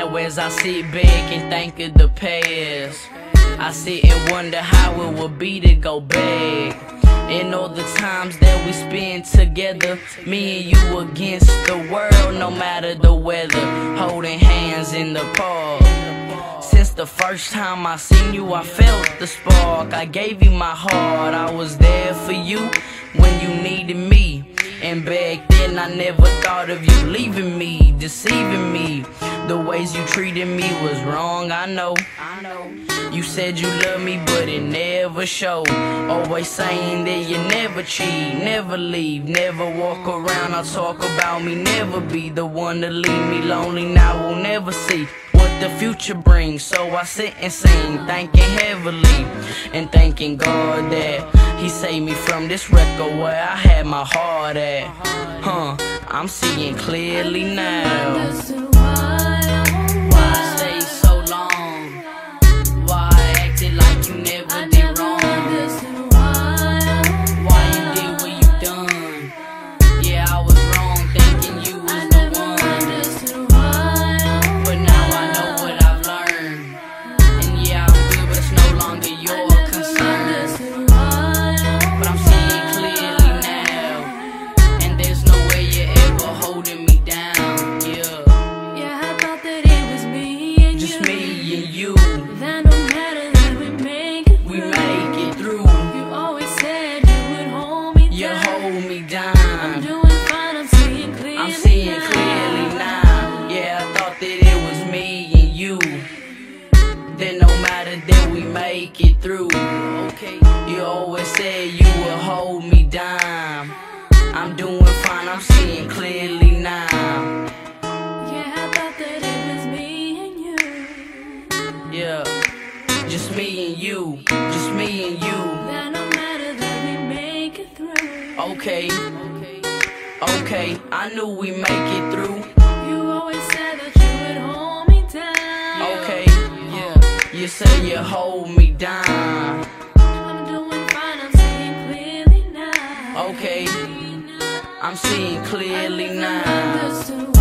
now as I sit back and think of the past. I sit and wonder how it would be to go back. And all the times that we spend together, me and you against the world, no matter the weather, holding hands in the park. Since the first time I seen you, I felt the spark. I gave you my heart, I was there for you when you needed me. And back then I never thought of you leaving me, deceiving me. The ways you treated me was wrong, I know. You said you loved me, but it never showed. Always saying that you never cheat, never leave, never walk around or talk about me, never be the one to leave me lonely. Now we'll never see what the future brings, so I sit and sing, thanking heavily and thanking God that He saved me from this record where I had my heart at. I'm seeing clearly now. Why stay so long? Why acted like you never did wrong? Why you did what you done? Yeah, I was wrong thinking you was the one. But now I know what I've learned. And yeah, I'm good, but it's no longer your concern. But I'm seeing clearly now, and there's no way you're ever holding me down. Yeah, I thought that it was me and just you. me and you. That no matter that we make it through. You always said you would hold me down. You hold me down. I'm doing fine, I'm seeing clearly. I'm seeing clearly now. Yeah, I thought that it was me and you. Then no matter that we make it through. Okay. You always said you would hold me down. I'm doing fine, I'm seeing clearly now. Yeah, I thought that it was me and you. Yeah, just me and you, just me and you. That no matter that we make it through. Okay, I knew we make it through. You always said that you would hold me down. Okay, yeah, you say you hold me down. I'm doing fine, I'm seeing clearly now. Okay, I'm seeing clearly now. Understood